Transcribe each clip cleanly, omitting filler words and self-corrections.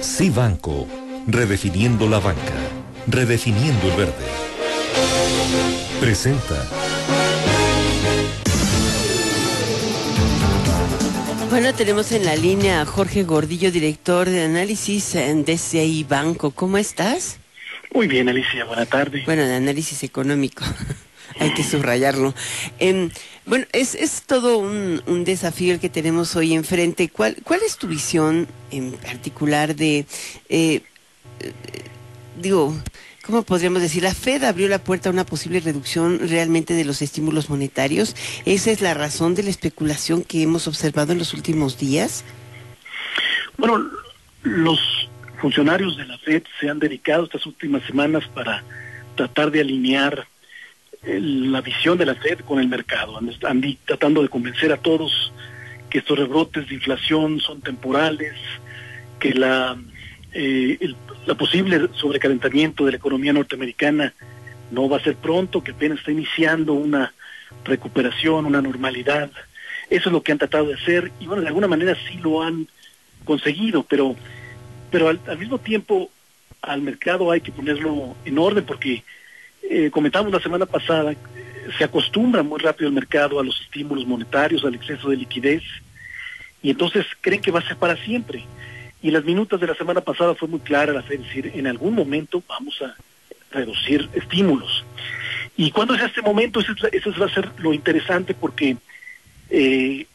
Cibanco, redefiniendo la banca, redefiniendo el verde. Presenta. Bueno, tenemos en la línea a Jorge Gordillo, director de análisis de Cibanco. ¿Cómo estás? Muy bien, Alicia, buena tarde. Bueno, de análisis económico, hay que subrayarlo. Bueno, es todo un desafío el que tenemos hoy enfrente. ¿Cuál es tu visión en particular de, ¿cómo podríamos decir? La Fed abrió la puerta a una posible reducción realmente de los estímulos monetarios. ¿Esa es la razón de la especulación que hemos observado en los últimos días? Bueno, los funcionarios de la Fed se han dedicado estas últimas semanas para tratar de alinear la visión de la Fed con el mercado. Están tratando de convencer a todos que estos rebrotes de inflación son temporales, que la posible sobrecalentamiento de la economía norteamericana no va a ser pronto, que apenas está iniciando una recuperación, una normalidad. Eso es lo que han tratado de hacer y bueno, de alguna manera sí lo han conseguido, pero al mismo tiempo al mercado hay que ponerlo en orden porque comentamos la semana pasada, se acostumbra muy rápido el mercado a los estímulos monetarios, al exceso de liquidez y entonces creen que va a ser para siempre. Y en las minutas de la semana pasada fue muy clara la Fed, decir, en algún momento vamos a reducir estímulos. Y cuando es este momento, eso va a ser lo interesante porque se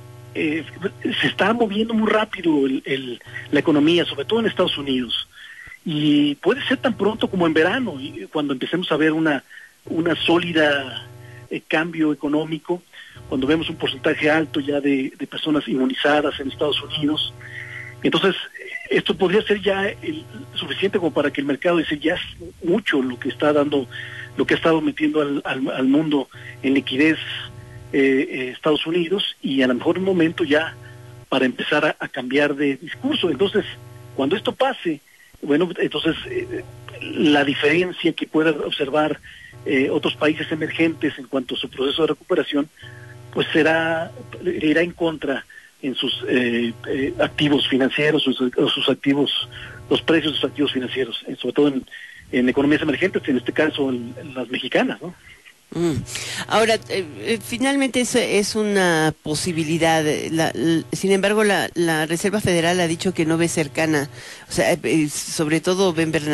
está moviendo muy rápido la economía, sobre todo en Estados Unidos. Y puede ser tan pronto como en verano, cuando empecemos a ver una sólida cambio económico, cuando vemos un porcentaje alto ya de personas inmunizadas en Estados Unidos. Entonces, esto podría ser ya suficiente como para que el mercado dice ya es mucho lo que está dando, lo que ha estado metiendo al mundo en liquidez Estados Unidos, y a lo mejor un momento ya para empezar a cambiar de discurso. Entonces, cuando esto pase, bueno, entonces la diferencia que puedan observar otros países emergentes en cuanto a su proceso de recuperación, pues irá en contra en sus activos financieros o sus activos, los precios de sus activos financieros, sobre todo en economías emergentes, en este caso en las mexicanas, ¿no? Ahora, finalmente es una posibilidad. Sin embargo, la Reserva Federal ha dicho que no ve cercana, o sea, sobre todo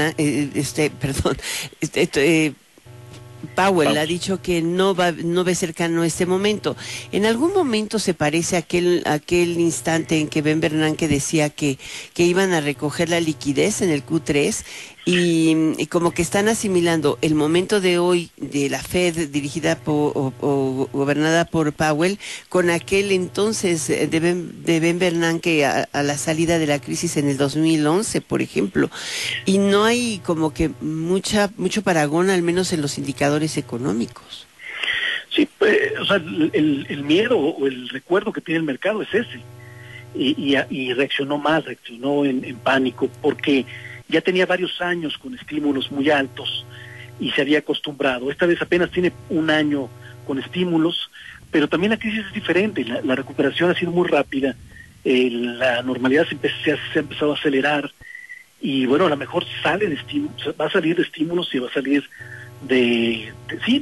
Powell ha dicho que no ve cercano este momento. ¿En algún momento se parece a aquel instante en que Ben Bernanke decía que iban a recoger la liquidez en el Q3 y como que están asimilando el momento de hoy de la Fed dirigida o gobernada por Powell con aquel entonces de Ben Bernanke a la salida de la crisis en el 2011, por ejemplo? Y no hay como que mucho paragón, al menos en los indicadores económicos. Sí, o sea, el miedo o el recuerdo que tiene el mercado es ese. Y reaccionó en pánico, porque ya tenía varios años con estímulos muy altos y se había acostumbrado. Esta vez apenas tiene un año con estímulos, pero también la crisis es diferente, la recuperación ha sido muy rápida, la normalidad se ha empezado a acelerar y bueno, a lo mejor sale de estímulos, va a salir de estímulos y va a salir de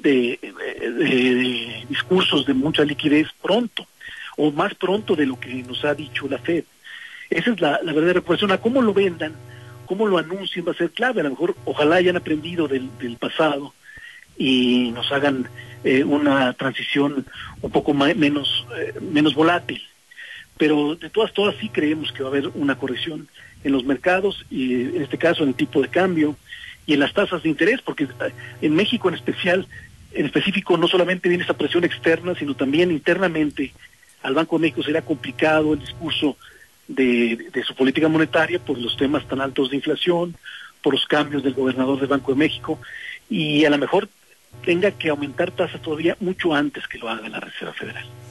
discursos de mucha liquidez pronto, o más pronto de lo que nos ha dicho la Fed. Esa es la verdadera recuperación. A cómo lo vendan, cómo lo anuncien va a ser clave. A lo mejor ojalá hayan aprendido del pasado y nos hagan una transición un poco menos volátil. Pero de todas sí creemos que va a haber una corrección en los mercados y en este caso en el tipo de cambio y en las tasas de interés, porque en México en específico no solamente viene esa presión externa, sino también internamente al Banco de México será complicado el discurso de su política monetaria por los temas tan altos de inflación, por los cambios del gobernador del Banco de México, y a lo mejor tenga que aumentar tasas todavía mucho antes que lo haga la Reserva Federal.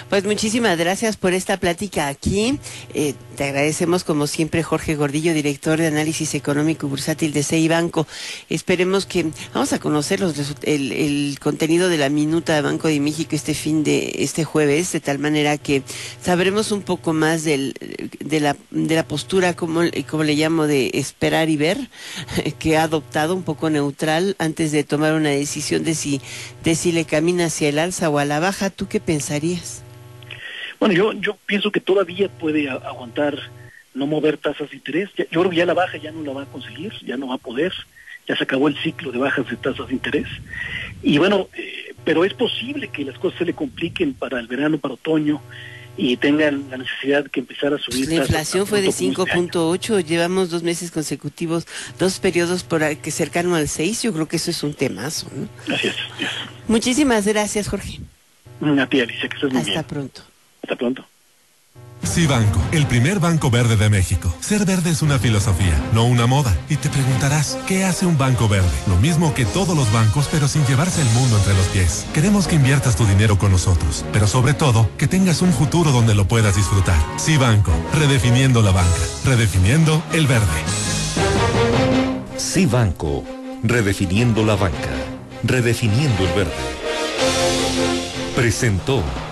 Pues muchísimas gracias por esta plática aquí. Te agradecemos como siempre, Jorge Gordillo, director de análisis económico y bursátil de CI Banco. Esperemos que vamos a conocer el contenido de la minuta de Banco de México este jueves, de tal manera que sabremos un poco más de la postura, como le llamo, de esperar y ver, que ha adoptado, un poco neutral, antes de tomar una decisión de si le camina hacia el alza o a la baja. ¿Tú qué pensarías? Bueno, yo pienso que todavía puede aguantar no mover tasas de interés. Yo creo que ya la baja ya no la va a conseguir, ya no va a poder, ya se acabó el ciclo de bajas de tasas de interés. Y bueno, pero es posible que las cosas se le compliquen para el verano, para otoño, y tengan la necesidad que empezar a subir tasas. La inflación fue de 5.8, llevamos 2 meses consecutivos, 2 periodos que cercano al 6, yo creo que eso es un temazo, ¿no? Así es. Muchísimas gracias, Jorge. A ti, Alicia, que estés muy bien. Hasta pronto. Hasta pronto. Sí Banco, el primer banco verde de México. Ser verde es una filosofía, no una moda. Y te preguntarás, ¿qué hace un banco verde? Lo mismo que todos los bancos, pero sin llevarse el mundo entre los pies. Queremos que inviertas tu dinero con nosotros, pero sobre todo, que tengas un futuro donde lo puedas disfrutar. Sí Banco, redefiniendo la banca, redefiniendo el verde. Sí Banco, redefiniendo la banca, redefiniendo el verde. Presentó